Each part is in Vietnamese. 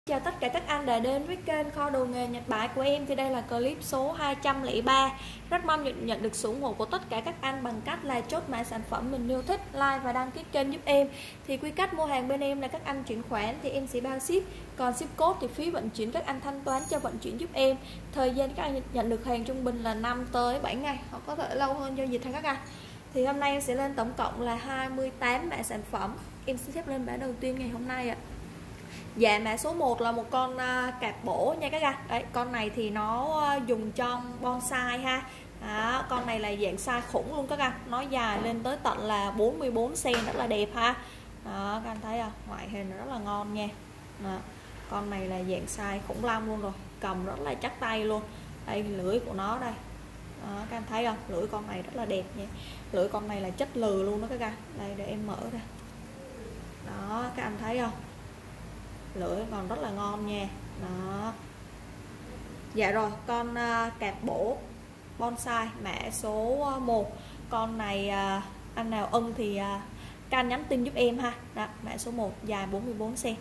Chào tất cả các anh đã đến với kênh kho đồ nghề Nhật Bái của em. Thì đây là clip số 203. Rất mong nhận được sự ủng hộ của tất cả các anh bằng cách là chốt mã sản phẩm mình yêu thích, like và đăng ký kênh giúp em. Thì quy cách mua hàng bên em là các anh chuyển khoản thì em sẽ bao ship, còn ship code thì phí vận chuyển các anh thanh toán cho vận chuyển giúp em. Thời gian các anh nhận được hàng trung bình là 5 tới 7 ngày, hoặc có thể lâu hơn do dịch thôi các anh. Thì hôm nay em sẽ lên tổng cộng là 28 mã sản phẩm. Em sẽ xếp lên mã đầu tiên ngày hôm nay ạ. Dạ, mã số 1 là một con cạp bổ nha các anh. Đấy, con này thì nó dùng trong bonsai ha. Đó, con này là dạng size khủng luôn các anh. Nó dài lên tới tận là 44 cm, rất là đẹp ha. Đó, các anh thấy không? Ngoại hình rất là ngon nha. Đó, con này là dạng size khủng long luôn rồi. Cầm rất là chắc tay luôn. Đây lưỡi của nó đây. Đó, các anh thấy không? Lưỡi con này rất là đẹp nha. Lưỡi con này là chất lừ luôn đó các anh. Đây để em mở ra. Đó, các anh thấy không? Lưỡi còn rất là ngon nha. Đó. Dạ rồi, con cạp bổ bonsai mã số 1. Con này anh nào ưng thì các anh nhắn tin giúp em ha. Đó, mã số 1 dài 44 cm.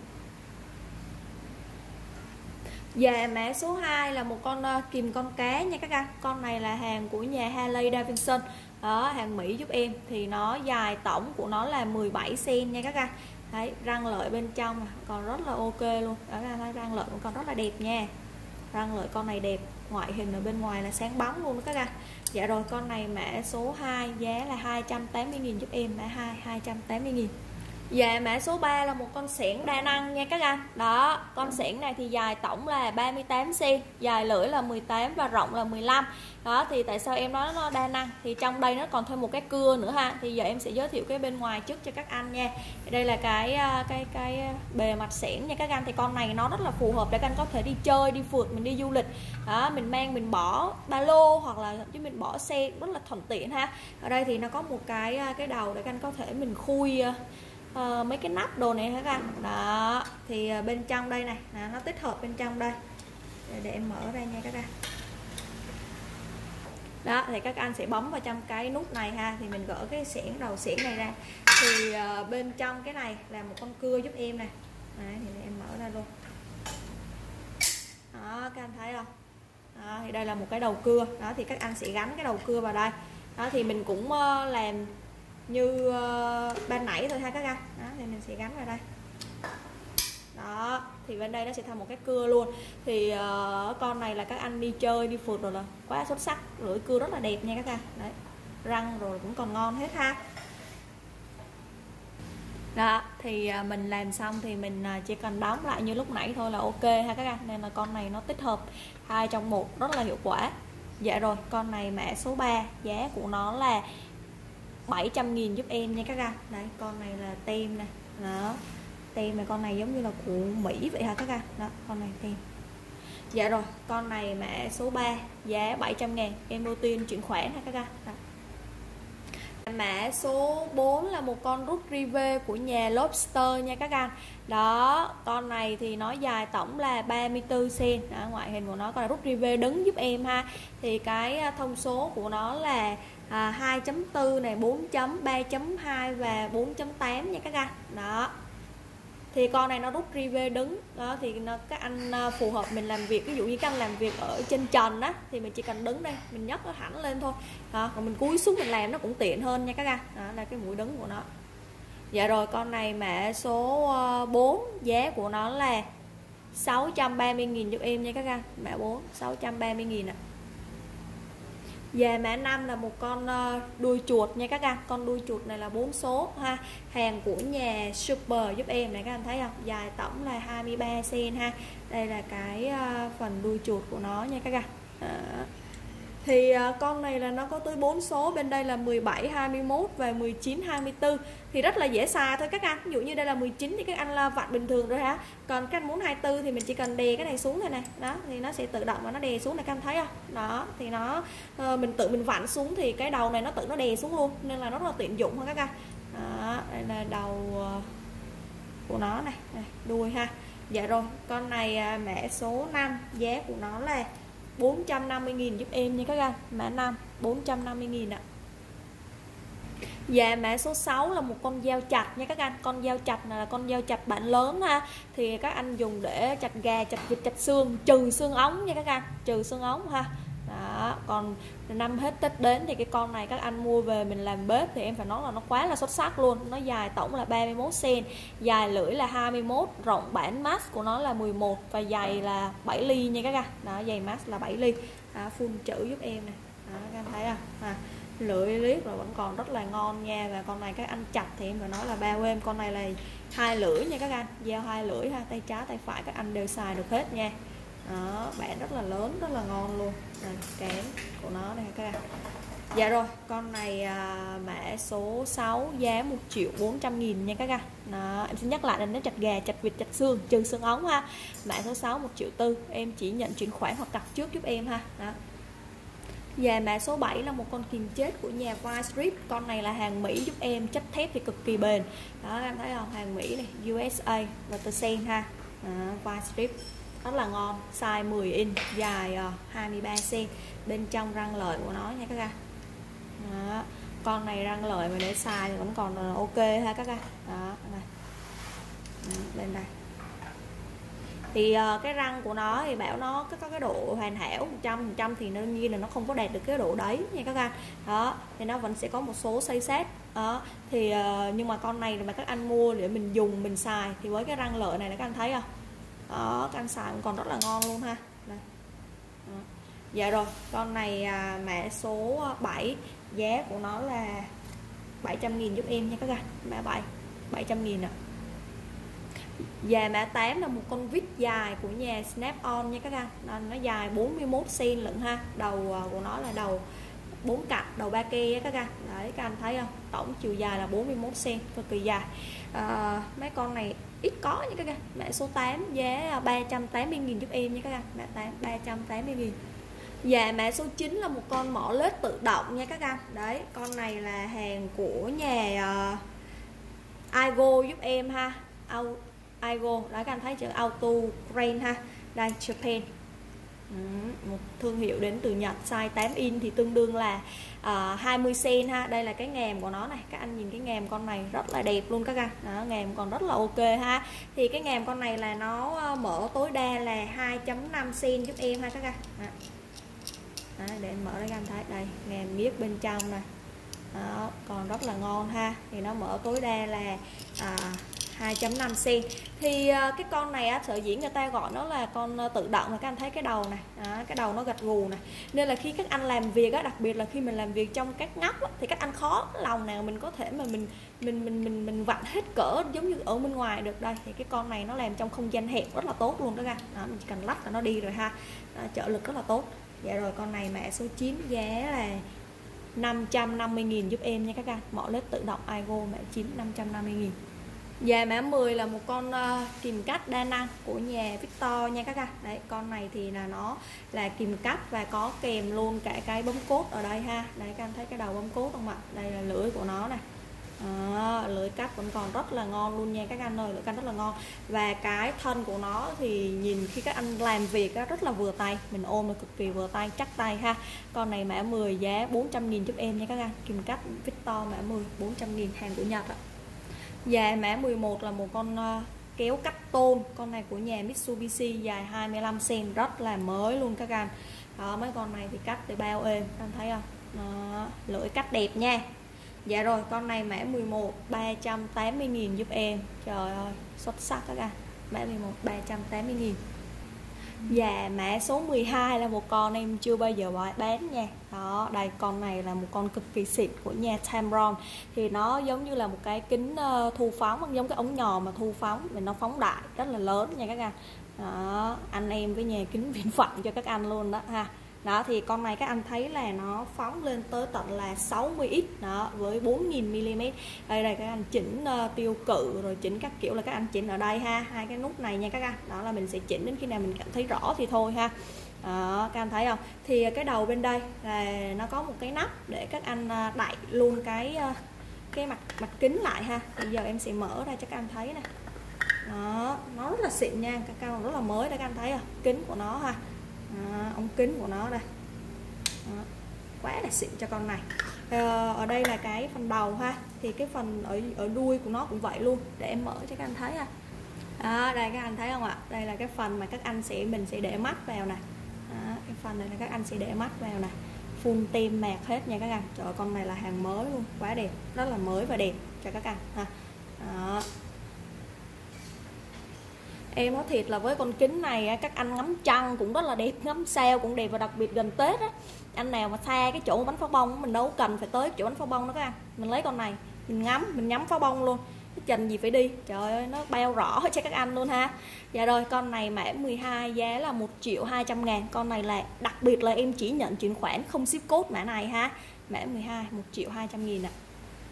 Dạ, mã số 2 là một con kìm con cá nha các anh. Con này là hàng của nhà Harley Davidson. Đó, hàng Mỹ giúp em. Thì nó dài tổng của nó là 17 cm nha các anh. Đấy, răng lợi bên trong còn rất là ok luôn. Đó là thấy răng lợi còn rất là đẹp nha. Răng lợi con này đẹp, ngoại hình ở bên ngoài là sáng bóng luôn đó các anh. Dạ rồi, con này mã số 2 giá là 280.000 giúp em, mã 2 280.000. Dạ, mã số 3 là một con xẻng đa năng nha các anh. Đó, con xẻng này thì dài tổng là 38 cm, dài lưỡi là 18 và rộng là 15. Đó, thì tại sao em nói nó đa năng? Thì trong đây nó còn thêm một cái cưa nữa ha. Thì giờ em sẽ giới thiệu cái bên ngoài trước cho các anh nha. Đây là cái bề mặt xẻng nha các anh. Thì con này nó rất là phù hợp để các anh có thể đi chơi, đi phượt, mình đi du lịch. Đó, mình mang mình bỏ ba lô hoặc là thậm chí mình bỏ xe rất là thuận tiện ha. Ở đây thì nó có một cái đầu để các anh có thể mình khui mấy cái nắp đồ này các anh. Đó, thì bên trong đây này nó tích hợp bên trong đây để em mở ra nha các anh. Đó, thì các anh sẽ bấm vào trong cái nút này ha, thì mình gỡ cái xẻng đầu xẻng này ra. Thì bên trong cái này là một con cưa giúp em này. Đấy, thì em mở ra luôn. Đó, các anh thấy không? Đó, thì đây là một cái đầu cưa. Đó, thì các anh sẽ gắn cái đầu cưa vào đây. Đó, thì mình cũng làm như ban nãy thôi ha các anh. Đó, thì mình sẽ gắn vào đây. Đó, thì bên đây nó sẽ thành một cái cưa luôn. Thì con này là các anh đi chơi đi phượt rồi là quá xuất sắc. Lưỡi cưa rất là đẹp nha các anh. Đấy, răng rồi cũng còn ngon hết ha. Đó, thì mình làm xong thì mình chỉ cần đóng lại như lúc nãy thôi là ok ha các anh. Nên là con này nó tích hợp 2 trong 1 rất là hiệu quả. Dạ rồi, con này mã số 3, giá của nó là 700.000 giúp em nha các anh. Đấy, con này là tem này. Đó, tem này, con này giống như là của Mỹ vậy hả các anh. Đó, con này tem. Dạ rồi, con này mã số 3, giá 700.000, em ưu tiên chuyển khoản ha các anh. Đó. Mã số 4 là một con rút rive của nhà Lobster nha các anh. Đó, con này thì nó dài tổng là 34 cm. Đó, ngoại hình của nó còn là rút rive đứng giúp em ha. Thì cái thông số của nó là 2.4 này, 4 chấm, 3.2 và 4.8 nha các anh. Đó, thì con này nó rút rive đứng. Đó, thì các anh phù hợp mình làm việc, ví dụ như các anh làm việc ở trên trần á thì mình chỉ cần đứng đây mình nhấc nó hẳn lên thôi. Đó, còn mình cúi xuống mình làm nó cũng tiện hơn nha các anh. Đó là cái mũi đứng của nó. Dạ rồi, con này mã số 4, giá của nó là 630.000 giúp em nha các anh. Mã 4 630.000 ạ. Và mã 5 là một con đuôi chuột nha các anh. Con đuôi chuột này là 4 số ha. Hàng của nhà Super giúp em này, các anh thấy không? Dài tổng là 23 cm ha. Đây là cái phần đuôi chuột của nó nha các anh. Thì con này là nó có tới 4 số. Bên đây là 17, 21 và 19, 24. Thì rất là dễ xài thôi các anh. Ví dụ như đây là 19 thì các anh là vặn bình thường rồi hả. Còn các anh muốn 24 thì mình chỉ cần đè cái này xuống thôi này. Đó, thì nó sẽ tự động và nó đè xuống này, các anh thấy không? Đó, thì nó mình tự mình vặn xuống thì cái đầu này nó tự nó đè xuống luôn. Nên là nó rất là tiện dụng ha các anh. Đó, đây là đầu của nó này, đuôi ha. Dạ rồi, con này mã số 5, giá của nó là 450.000 giúp em nha các anh. Mã 5 450.000 ạ. Dạ mã số 6 là một con dao chặt nha các anh. Con dao chặt này là con dao chặt bản lớn ha. Thì các anh dùng để chặt gà, chặt vịt, chặt xương, trừ xương ống nha các anh, trừ xương ống ha. Đó, còn năm hết Tết đến thì cái con này các anh mua về mình làm bếp thì em phải nói là nó quá là xuất sắc luôn. Nó dài tổng là 31 cm, dài lưỡi là 21, rộng bản max của nó là 11 và dày là 7 ly nha các anh. Đó, dày max là 7 ly. Đó, full chữ giúp em nè. Đó, các anh thấy không? Lưỡi liếc rồi vẫn còn rất là ngon nha. Và con này các anh chặt thì em phải nói là bao êm. Con này là 2 lưỡi nha các anh, dao 2 lưỡi ha, tay trái tay phải các anh đều xài được hết nha. Đó, bản rất là lớn, rất là ngon luôn. Đây, kém của nó đây các anh. Dạ rồi, con này mã số 6 giá 1.400.000 nha các anh. Đó, em xin nhắc lại là nó chặt gà, chặt vịt, chặt xương, trừ xương ống ha. Mã số 6 1.400.000, em chỉ nhận chuyển khoản hoặc đặt trước giúp em ha. Đó. Và mã số 7 là một con kìm chết của nhà White Strip. Con này là hàng Mỹ giúp em, chất thép thì cực kỳ bền. Đó em thấy không, hàng Mỹ này, USA và Tersen ha. White Strip rất là ngon, size 10 inch, dài 23 cm, bên trong răng lợi của nó nha các anh. Đó. Con này răng lợi mà để xài thì vẫn còn là ok ha các anh. Đó, này. Bên đây thì cái răng của nó thì bảo nó có cái độ hoàn hảo 100% thì đương nhiên là nó không có đạt được cái độ đấy nha các anh. Đó thì nó vẫn sẽ có một số xây sát. Đó thì nhưng mà con này mà các anh mua để mình dùng mình xài thì với cái răng lợi này là các anh thấy không, đó các anh xài còn rất là ngon luôn ha. Đây. Dạ rồi, con này mã số 7 giá của nó là 700.000 giúp em nha các anh. Mã 7 700.000 ạ. Và mã 8 là một con vít dài của nhà Snap On nha các anh. Nó dài 41 cm lận ha. Đầu của nó là đầu 4 cặp, đầu 3 ke các anh. Đấy các anh thấy không? Tổng chiều dài là 41 cm, cực kỳ dài. Mấy con này ít có nha các anh. Mã số 8 giá 380.000 giúp em nha các anh. Mã 8 380.000. Và mã số 9 là một con mỏ lết tự động nha các anh. Đấy, con này là hàng của nhà Aigo giúp em ha. Aigo, đó các anh thấy chữ Auto Crane ha. Đây, Japan. Một thương hiệu đến từ Nhật, size 8 inch thì tương đương là 20 cm ha. Đây là cái ngàm của nó này, các anh nhìn cái ngàm con này rất là đẹp luôn các anh. Đó, ngàm còn rất là ok ha. Thì cái ngàm con này là nó mở tối đa là 2.5 cm giúp em ha các anh. Đó, để em mở đây các anh thấy, đây ngàm miết bên trong này. Đó, còn rất là ngon ha. Thì nó mở tối đa là 2.5 cm. Thì cái con này sở dĩ người ta gọi nó là con tự động là các anh thấy cái đầu này. Đó, cái đầu nó gật gù này. Nên là khi các anh làm việc đặc biệt là khi mình làm việc trong các ngóc thì các anh khó lòng nào mình có thể mà mình vặn hết cỡ giống như ở bên ngoài được. Đây thì cái con này nó làm trong không gian hẹp rất là tốt luôn đó các anh. Mình chỉ cần lắp là nó đi rồi ha. Đó, trợ lực rất là tốt. Dạ rồi, con này mã số 9 giá là 550.000 giúp em nha các anh. Mỏ lết tự động Aigo mã 9 550.000. Và mã 10 là một con kìm cắt đa năng của nhà Victor nha các anh. Đấy, con này thì là nó là kìm cắt và có kèm luôn cả cái bấm cốt ở đây ha. Đấy, các anh thấy cái đầu bấm cốt không ạ? Đây là lưỡi của nó này. Lưỡi cắt vẫn còn rất là ngon luôn nha các anh ơi, lưỡi cắt rất là ngon. Và cái thân của nó thì nhìn khi các anh làm việc rất là vừa tay, mình ôm là cực kỳ vừa tay, chắc tay ha. Con này mã 10 giá 400.000 giúp em nha các anh. Kìm cắt Victor mã 10 400.000, hàng của Nhật ạ. Và mã 11 là một con kéo cắt tôn. Con này của nhà Mitsubishi, dài 25 cm, rất là mới luôn các anh. Đó, mấy con này thì cắt để bao êm, anh thấy không? Đó, lưỡi cắt đẹp nha. Dạ rồi, con này mã 11 380.000 giúp em. Trời ơi, xuất sắc các anh. Mã 11 380.000. Và mã số 12 là một con em chưa bao giờ bán nha. Đó, đây con này là một con cực kỳ xịn của nhà Tamron. Thì nó giống như là một cái kính thu phóng, giống cái ống nhòm mà thu phóng, mình nó phóng đại rất là lớn nha các anh. Đó, anh em với nhà kính viễn vọng cho các anh luôn đó ha. Đó thì con này các anh thấy là nó phóng lên tới tận là 60x đó, với 4000mm. Đây các anh chỉnh tiêu cự rồi chỉnh các kiểu là các anh chỉnh ở đây ha, hai cái nút này nha các anh. Đó là mình sẽ chỉnh đến khi nào mình cảm thấy rõ thì thôi ha. Đó, các anh thấy không? Thì cái đầu bên đây là nó có một cái nắp để các anh đậy luôn cái mặt kính lại ha. Bây giờ em sẽ mở ra cho các anh thấy nè. Đó, nó rất là xịn nha, các anh rất là mới đây, các anh thấy không? Kính của nó ha. Ống kính của nó đây. Đó, quá là xịn cho con này. Ở đây là cái phần đầu ha, thì cái phần ở đuôi của nó cũng vậy luôn, để em mở cho các anh thấy ha. Đó, đây các anh thấy không ạ? Đây là cái phần mà các anh mình sẽ để mắt vào nè. Đó, cái phần này là các anh sẽ để mắt vào nè. Full tem mạc hết nha các anh. Trời ơi, con này là hàng mới luôn, quá đẹp, rất là mới và đẹp cho các anh ha. Đó. Em nói thiệt là với con kính này các anh ngắm trăng cũng rất là đẹp, ngắm sao cũng đẹp, và đặc biệt gần Tết á, anh nào mà xa cái chỗ bắn pháo bông mình đâu cần phải tới chỗ bắn pháo bông đó các anh, mình lấy con này mình nhắm pháo bông luôn, cái trình gì phải đi, trời ơi nó bao rõ cho các anh luôn ha. Dạ rồi, con này mã 12 giá là 1.200.000. Con này là đặc biệt là em chỉ nhận chuyển khoản không ship code mã này ha. Mã 12 1.200.000 ạ.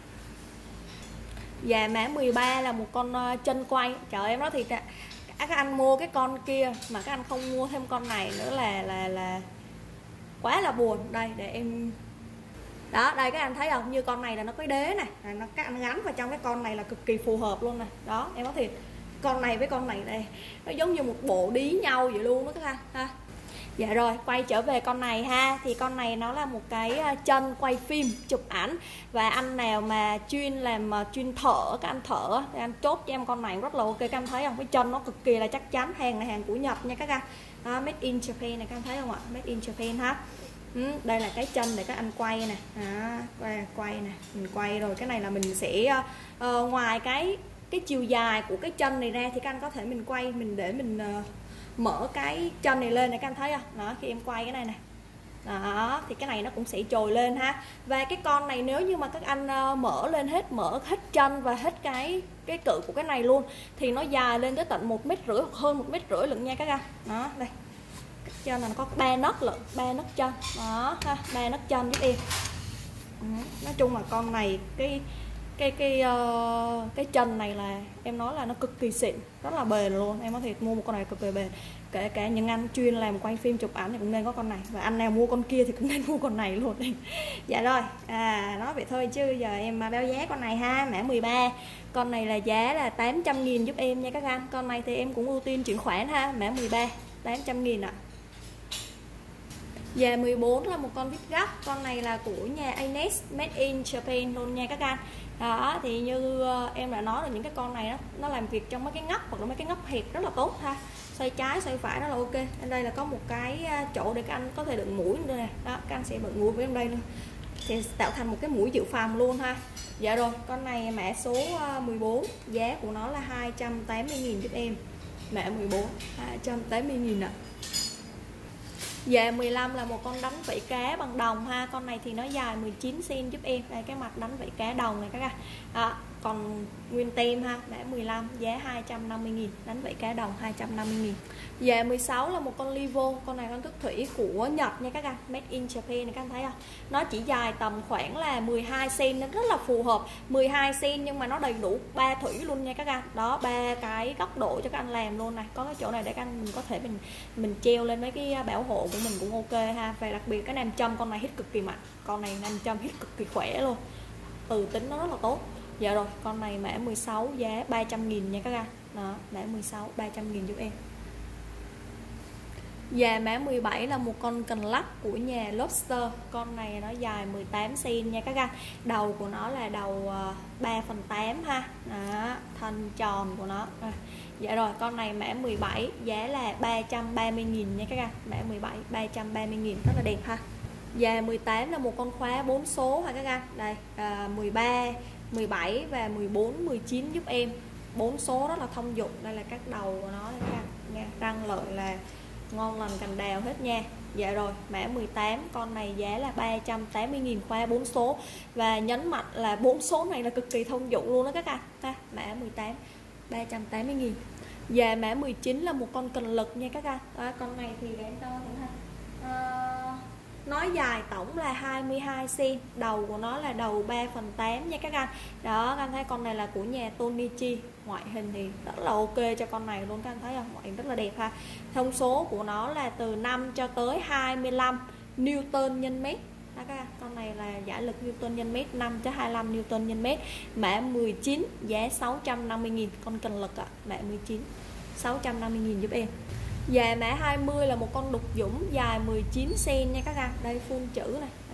Và mã 13 là một con chân quay. Trời ơi, em nói thiệt các anh mua cái con kia mà các anh không mua thêm con này nữa là quá là buồn. Đây để em, đó đây các anh thấy không, như con này là nó có đế này, nó các anh gắn vào trong cái con này là cực kỳ phù hợp luôn này. Đó em nói thiệt, con này với con này đây nó giống như một bộ đí nhau vậy luôn đó các anh ha. Dạ rồi, quay trở về con này ha, thì con này nó là một cái chân quay phim chụp ảnh, và anh nào mà chuyên thợ, các anh thợ thì anh chốt cho em con này rất là ok. Các anh thấy không, cái chân nó cực kỳ là chắc chắn, hàng này hàng của Nhật nha các anh. Đó, made in Japan này, các anh thấy không ạ, made in Japan ha. Đây là cái chân để các anh quay nè, quay nè, mình quay rồi cái này là mình sẽ ngoài cái chiều dài của cái chân này ra thì các anh có thể mình quay, mình để mình mở cái chân này lên này, các anh thấy không? Đó, khi em quay cái này nè, đó thì cái này nó cũng sẽ trồi lên ha. Và cái con này nếu như mà các anh mở hết chân và hết cái cự của cái này luôn thì nó dài lên tới tận 1,5 m hoặc hơn 1,5 m lận nha các anh. Đó đây, chân là nó có 3 nấc lận, 3 nấc chân đó ha, 3 nấc chân giúp em. Nói chung là con này cái chân này là em nói là nó cực kỳ xịn, rất là bền luôn. Em có thể mua một con này cực kỳ bền, kể cả những anh chuyên làm quay phim chụp ảnh thì cũng nên có con này, và anh nào mua con kia thì cũng nên mua con này luôn. Dạ rồi, nói vậy thôi chứ giờ em báo giá con này ha. Mã 13, con này là giá là 800.000 giúp em nha các anh. Con này thì em cũng ưu tiên chuyển khoản ha. Mã 13 800.000 ạ. Và 14 là một con vít gấp, con này là của nhà Anes, made in Japan luôn nha các anh. Đó thì như em đã nói là những cái con này nó làm việc trong mấy cái ngóc hoặc là mấy cái ngóc hẹp rất là tốt ha, xoay trái xoay phải rất là ok. Ở đây là có một cái chỗ để các anh có thể đựng mũi nữa nè, đó các anh sẽ đựng mũi với em đây luôn, thì tạo thành một cái mũi dự phòng luôn ha. Dạ rồi, con này mã số 14, giá của nó là 280.000 giúp em. Mã 14 280.000 ạ. Dạ 15 là một con đánh vảy cá bằng đồng ha. Con này thì nó dài 19 cm giúp em. Đây cái mặt đánh vảy cá đồng này các anh. Còn nguyên tem ha. Mã 15 giá 250.000, đánh vảy cá đồng 250.000. Dạ 16 là một con Livo. Con này con thức thủy của Nhật nha các anh, made in Japan này, các anh thấy không? Nó chỉ dài tầm khoảng là 12 cm, nó rất là phù hợp. 12 cm nhưng mà nó đầy đủ 3 thủy luôn nha các anh. Đó, 3 cái góc độ cho các anh làm luôn này. Có cái chỗ này để các anh mình có thể mình treo lên mấy cái bảo hộ của mình cũng ok ha. Và đặc biệt cái nam châm con này hít cực kỳ mạnh. Con này nam châm hít cực kỳ khỏe luôn. Từ tính nó rất là tốt. Dạ rồi, con này mã 16 giá 300.000 nha các anh. Đó, mã 16 300.000 giúp em. Và mã 17 là một con cần lắc của nhà Lobster. Con này nó dài 18 cm nha các anh. Đầu của nó là đầu 3/8 ha. Đó, thân tròn của nó. Dạ rồi, con này mã 17 giá là 330.000 nha các anh. Mã 17 330.000, rất là đẹp ha. Và 18 là một con khóa 4 số ha các anh. Đây, 13, 17 và 14, 19 giúp em. 4 số rất là thông dụng. Đây là các đầu của nó các anh. Răng lợi là ngon lành cành đào hết nha. Dạ rồi, mã 18, con này giá là 380.000 khóa 4 số. Và nhấn mạnh là 4 số này là cực kỳ thông dụng luôn đó các anh ha. Mã 18 380.000. Và mã 19 là một con cần lực nha các anh. Đó, con này thì để to nữa ha. Nó dài tổng là 22 cm, đầu của nó là đầu 3/8 nha các anh. Đó, các anh thấy con này là của nhà Tonichi, ngoại hình thì rất là ok cho con này luôn, các anh thấy không, ngoại hình rất là đẹp ha. Thông số của nó là từ 5 cho tới 25 Newton nhân mét. Đó, các anh, con này là giải lực Newton nhân mét, 5 cho 25 Newton nhân mét. Mã 19 giá 650.000, con cần lực ạ. Mã 19 650.000 giúp em. Và mã 20 là một con đục dũng dài 19 cm nha các anh. Đây full chữ này,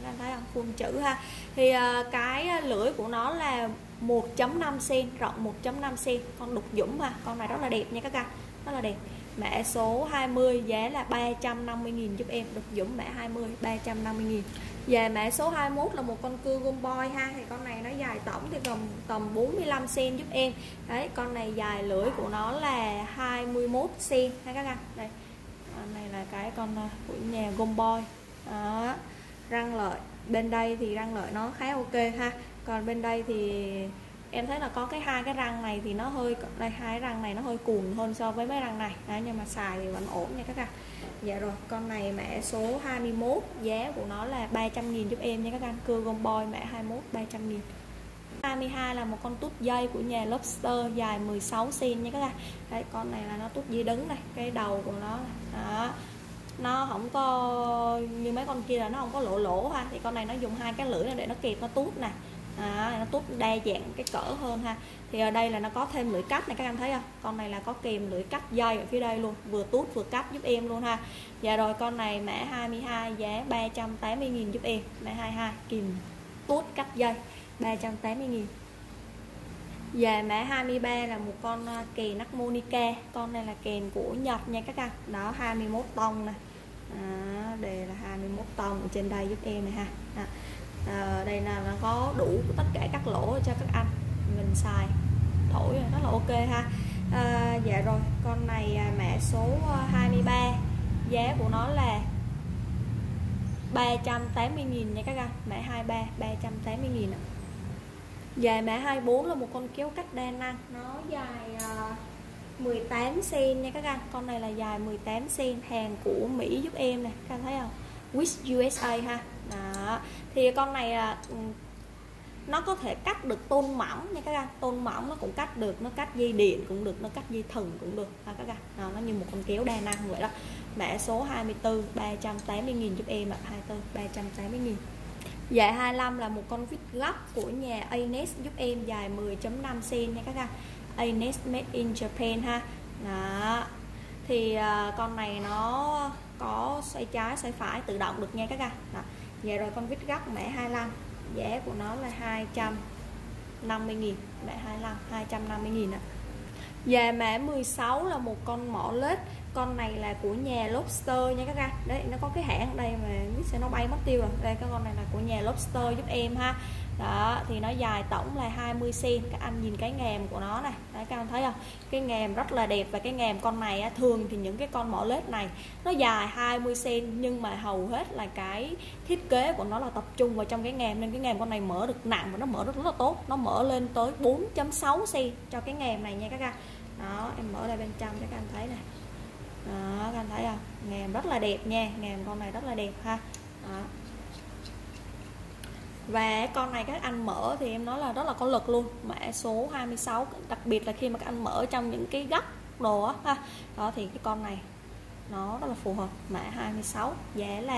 các anh thấy không, full chữ ha. Thì cái lưỡi của nó là 1.5 cm, rộng 1.5 cm, con đục dũng ha, con này rất là đẹp nha các anh, rất là đẹp. Mã số 20 giá là 350.000 giúp em, đục dũng mã 20 350.000. Và mã số 21 là một con cưa Gold Boy ha, thì con này nó dài tổng thì tầm 45 cm giúp em. Đấy, con này dài lưỡi của nó là 21 cm ha các anh. Đây. Này là cái con của nhà Gold Boy. Đó. Răng lợi. Bên đây thì răng lợi nó khá ok ha. Còn bên đây thì em thấy là có hai cái răng này thì nó hơi, đây hai răng này nó hơi cuồng hơn so với mấy răng này. Đấy, nhưng mà xài thì vẫn ổn nha các anh. Dạ rồi, con này mã số 21, giá của nó là 300.000 giúp em nha các anh. Cưa Gold Boy mã 21 300.000. 22 là một con tút dây của nhà Lobster dài 16 cm nha các anh. Đấy, con này là nó tút dây đứng này, cái đầu của nó đó. Nó không có như mấy con kia là nó không có lỗ ha, thì con này nó dùng hai cái lưỡi này để nó kẹp nó tút nè. Nó tút đa dạng cái cỡ hơn ha. Thì ở đây là nó có thêm lưỡi cắt này các anh thấy không, con này là có kèm lưỡi cắt dây ở phía đây luôn, vừa tút vừa cắt giúp em luôn ha. Dạ rồi, con này mã 22 giá 380.000 giúp em, mã 22 kìm tút cắt dây 380.000. Và mã 23 là một con kèn Harmonica, con này là kèn của Nhật nha các anh. Đó, 21 tông này. Đề là 21 tông ở trên đây giúp em này ha. Đây là nó có đủ tất cả các lỗ cho các anh mình xài thổi rất là ok ha. Dạ rồi, con này mã số 23, giá của nó là 380.000 nha các anh, mã 23 380.000 ạ. Và mã 24 là một con kéo cắt đa năng, nó dài 18 cm nha các anh. Con này là dài 18 cm, hàng của Mỹ giúp em nè, các anh thấy không? With USA ha. Đó. Thì con này là nó có thể cắt được tôn mỏng nha các anh, tôn mỏng nó cũng cắt được, nó cắt dây điện cũng được, nó cắt dây thừng cũng được ha các anh. Nó như một con kéo đa năng vậy đó. Mã số 24 380.000 giúp em ạ, 24 380.000. Dạ 25 là một con vít gấp của nhà Anes giúp em, dài 10.5 cm nha các anh. Anes made in Japan ha. Đó. Thì con này nó có xoay trái xoay phải tự động được nha các anh. Đó. Dạ rồi, con vít gấp mã 25, giá của nó là 250.000, mã 25 250.000 ạ. Và mã 16 là một con mỏ lết, con này là của nhà Lobster nha các anh. Đấy, nó có cái hãng đây mà biết sẽ nó bay mất tiêu rồi. Đây, cái con này là của nhà Lobster giúp em ha. Đó, thì nó dài tổng là 20 cm. Các anh nhìn cái ngàm của nó này. Đấy, các anh thấy không? Cái ngàm rất là đẹp. Và cái ngàm con này á, thường thì những cái con mỏ lết này nó dài 20 cm, nhưng mà hầu hết là cái thiết kế của nó là tập trung vào trong cái ngàm, nên cái ngàm con này mở được nặng và nó mở rất là tốt. Nó mở lên tới 4.6 cm cho cái ngàm này nha các anh. Đó, em mở ra bên trong cho các anh thấy này. Đó, các anh thấy không? Ngàm rất là đẹp nha, ngàm con này rất là đẹp ha. Đó. Và con này các anh mở thì em nói là rất là có lực luôn, mã số 26, đặc biệt là khi mà các anh mở trong những cái góc đồ á ha. Đó thì cái con này nó rất là phù hợp, mã 26, giá là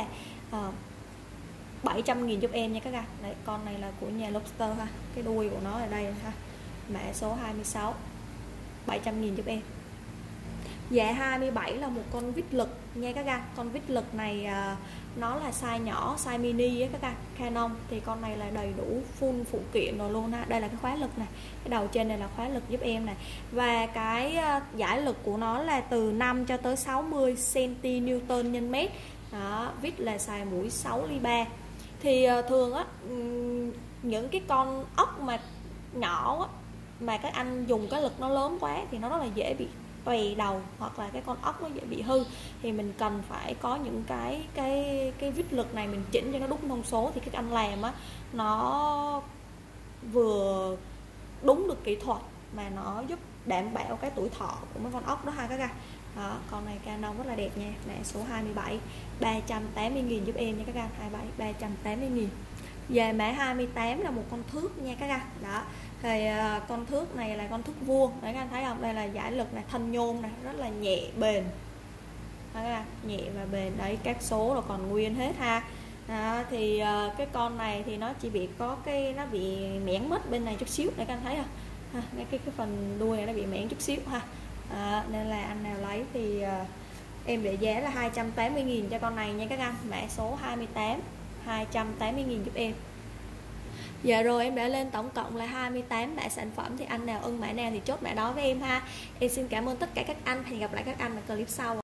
700.000 giúp em nha các anh. Đấy, con này là của nhà Lobster ha, cái đuôi của nó ở đây ha, mã số 26 700.000 giúp em. Dạ 27 là một con vít lực nha các anh. Con vít lực này nó là size nhỏ, size mini á các anh, Canon. Thì con này là đầy đủ full phụ kiện rồi luôn ha. Đây là cái khóa lực này, cái đầu trên này là khóa lực giúp em này. Và cái giải lực của nó là từ 5 cho tới 60 cm nhân mét. Đó, vít là xài mũi 6 ly 3. Thì thường á, những cái con ốc mà nhỏ á, mà các anh dùng cái lực nó lớn quá thì nó rất là dễ bị tòe đầu, hoặc là cái con ốc nó dễ bị hư. Thì mình cần phải có những cái vít lực này mình chỉnh cho nó đúng thông số, thì các anh làm á nó vừa đúng được kỹ thuật mà nó giúp đảm bảo cái tuổi thọ của mấy con ốc đó ha các anh. Đó, con này Canon rất là đẹp nha, mã số 27 380.000 giúp em nha các anh, 27 380.000. Về mã 28 là một con thước nha các anh. Đó, thì con thước này là con thước vuông, để các anh thấy không, đây là giải lực này, thanh nhôm này, rất là nhẹ bền. Đó, các anh, nhẹ và bền. Đấy, các số là còn nguyên hết ha. Đó, thì cái con này thì nó chỉ bị có cái, nó bị mẻn mất bên này chút xíu, để các anh thấy không ha, cái phần đuôi này nó bị mẻn chút xíu ha. Nên là anh nào lấy thì em để giá là 280.000 cho con này nha các anh, mã số 28 280.000 giúp em. Dạ rồi, em đã lên tổng cộng là 28 mã sản phẩm, thì anh nào ưng mã nào thì chốt mã đó với em ha. Em xin cảm ơn tất cả các anh, hẹn gặp lại các anh ở clip sau.